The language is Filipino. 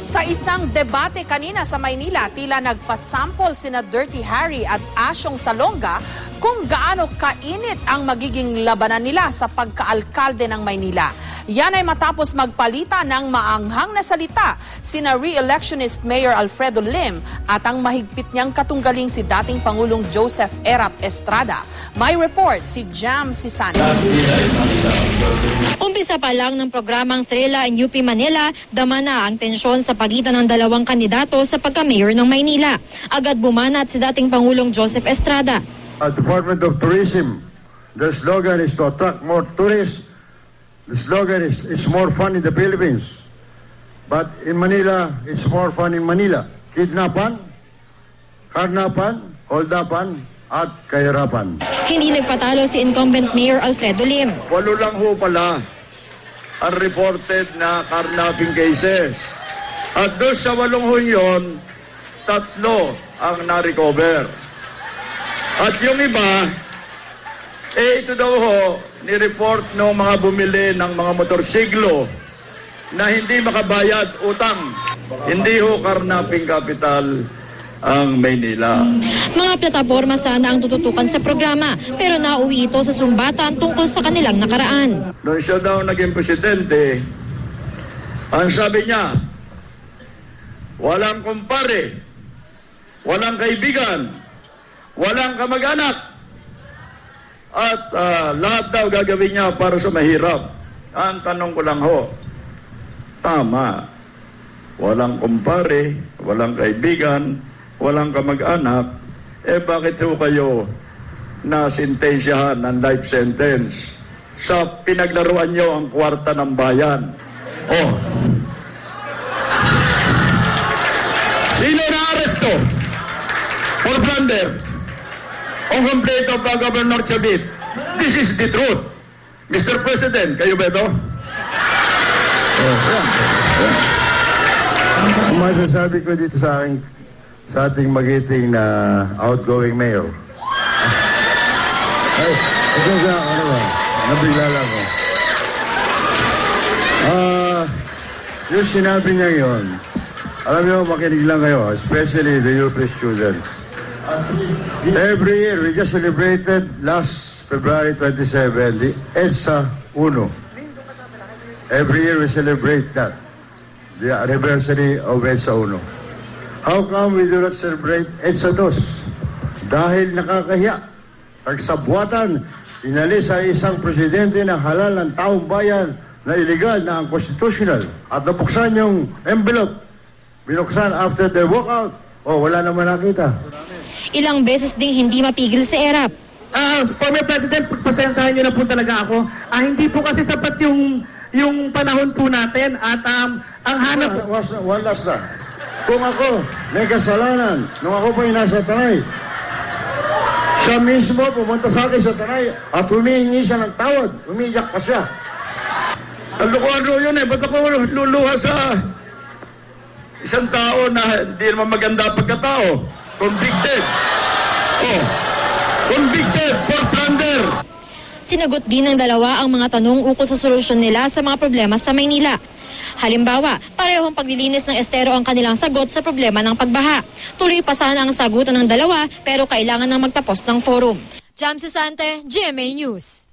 Sa isang debate kanina sa Maynila, tila nagpasample sina Dirty Harry at Asyong Salonga kung gaano kainit ang magiging labanan nila sa pagkaalkalde ng Maynila. Yan ay matapos magpalita ng maanghang na salita sina re-electionist Mayor Alfredo Lim at ang mahigpit niyang katunggaling si dating Pangulong Joseph Erap Estrada. May report si Jam Sisani. Umpisa pa lang ng programang Trela in UP Manila, dama na ang tensyon sa pagitan ng dalawang kandidato sa pagka-mayor ng Maynila. Agad bumanat si dating Pangulong Joseph Estrada. Department of Tourism, the slogan is to attract more tourists. The slogan is it's more fun in the Philippines. But in Manila, it's more fun in Manila. Kidnapan, karnapan, holdapan, at kahirapan. Hindi nagpatalo si incumbent Mayor Alfredo Lim. 8 lang ho pala ang reported na carnapping cases. At doon sa 8 ho yun, 3 ang na-recover. At yung iba, ito daw ho, ni-report ng mga bumili ng mga motorsiklo na hindi makabayad utang. Hindi ho carnapping capital ang Maynila. Mga plataporma sana ang tututukan sa programa, pero nauwi ito sa sumbatan tungkol sa kanilang nakaraan. Noong siya daw naging presidente, ang sabi niya, walang kumpare, walang kaibigan, walang kamag-anak, at lahat daw gagawin niya para sa mahirap. Ang tanong ko lang ho, tama, walang kumpare, walang kaibigan, walang kamag-anak, bakit ho kayo nasintensyahan ng life sentence sa pinaglaruan nyo ang kwarta ng bayan? Oh. Sino na-aresto for plunder on complaint of Governor Chavit? This is the truth. Mr. President, kayo ba ito? Ang masasabi ko dito sa ating magiting na outgoing mayor. Ay, ito sa ano ba? Nabigla lang ko. Yung sinabi niya yun, alam niyo, makinig lang kayo, especially the UP students. Every year, we just celebrated last February 27, the EDSA 1. Every year we celebrate that, the anniversary of EDSA 1. How come we do not celebrate EDSA 2? Dahil nakakahiya. Pagsabuatan, inalis sa isang presidente na halal ng taong bayan na illegal na unconstitutional at nabuksan yung envelope. Binuksan after the walkout. Wala naman nakita. Ilang beses ding hindi mapigil si Erap. Former President, pagpasensahan niyo na po talaga ako. Hindi po kasi sapat yung panahon po natin at ang hanap... One last na. Kung ako may kasalanan, nung ako pa yung nasa Tanay, siya mismo pumunta sa akin sa Tanay at humihingi siya ng tawad. Umiiyak pa siya. Kalukuhan ro yun Ba't ako luluha sa isang tao na hindi naman maganda pagkatao? Convicted. Convicted for plunder. Sinagot din ng dalawa ang mga tanong ukol sa solusyon nila sa mga problema sa Maynila. Halimbawa, parehong paglilinis ng estero ang kanilang sagot sa problema ng pagbaha. Tuloy pa sana ang sagutan ng dalawa pero kailangan nang magtapos ng forum. Jam Sisante, GMA News.